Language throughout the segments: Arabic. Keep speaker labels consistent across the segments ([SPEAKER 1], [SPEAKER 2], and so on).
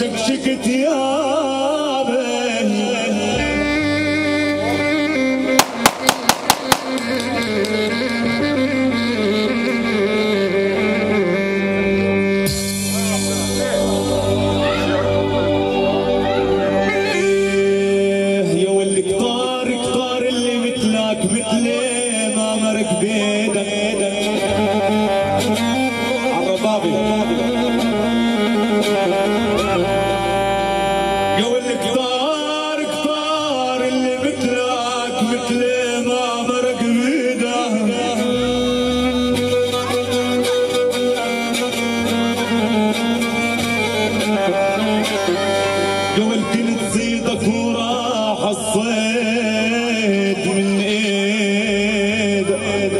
[SPEAKER 1] شكشكت يابه يا ولي كتار كتار اللي مثلك مثلي ما مرق بيدك عالربابي يا ولي كتار كتار اللي مثلك مثلي ما مرق بيدك يا ولدي نزيدك وراح الصيد من ايدك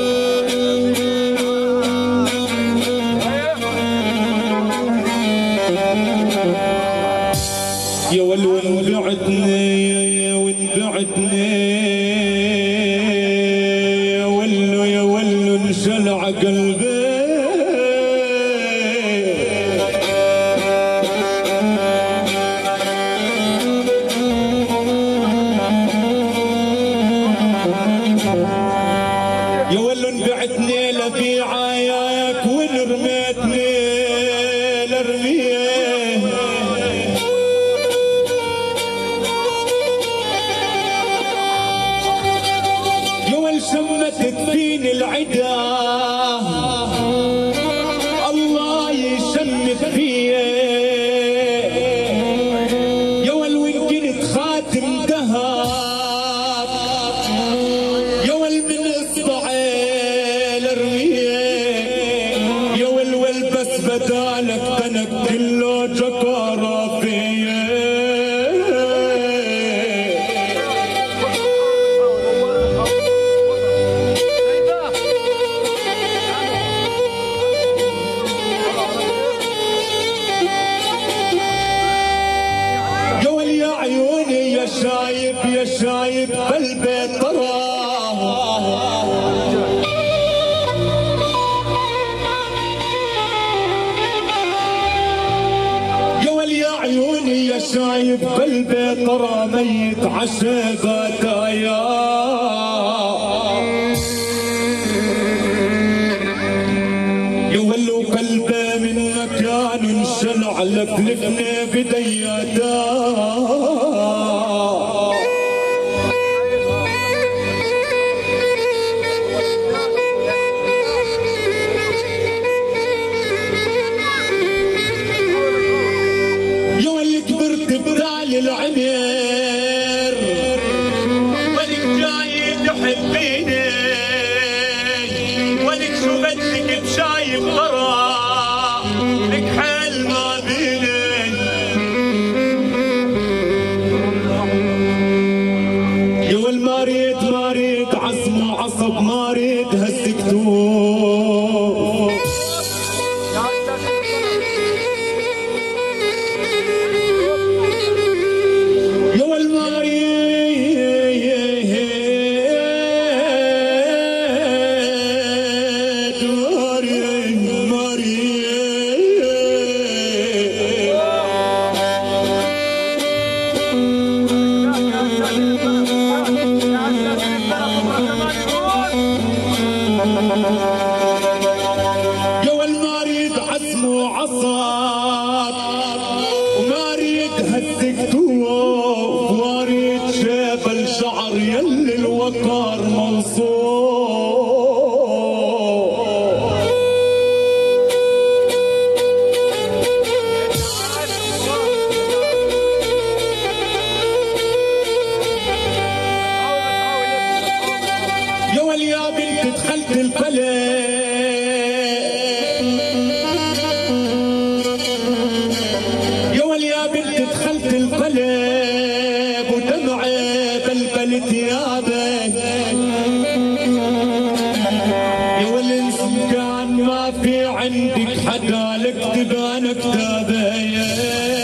[SPEAKER 1] يا ول وانبعدني وانبعدني يا ولو انشلع قلبي يا ولو انبعدني لفي عياك وان رميتني لرميه يا ول شمتت فيني العدا الله يشمت فيا يا ول وان كنت خاتم ذهب يا ول من اصبعي لرميه يا ول والبس بدالك تنك كله جكارة فيا يا ول يا عيوني يا شايب يا شايب بالبيت تراه يا ول يا عيوني يا شايب بالبيت ترى ميت عشبة يا يا ول وقلبه من مكان انشلع لفلفني بدياته يا ولي كبرت بدال العمير ولك جاي تحبيني ولك شو بدك بشايب غرا لك حل ما بيني يا ول ما ريد عصم وعصب ما ريد هالسكتوب يا ول ما يا ول ما ريد عزم وعصب وما ريد هالسكتوف واريد شيب الشعر يلي الوقار منصوب يا ول يا بنت دخلت الفلك يا ول يا بنت دخلت القلب ودمعي بلبل ثيابك يا ول إن كان ما في عندك حدا لك تبان كتابي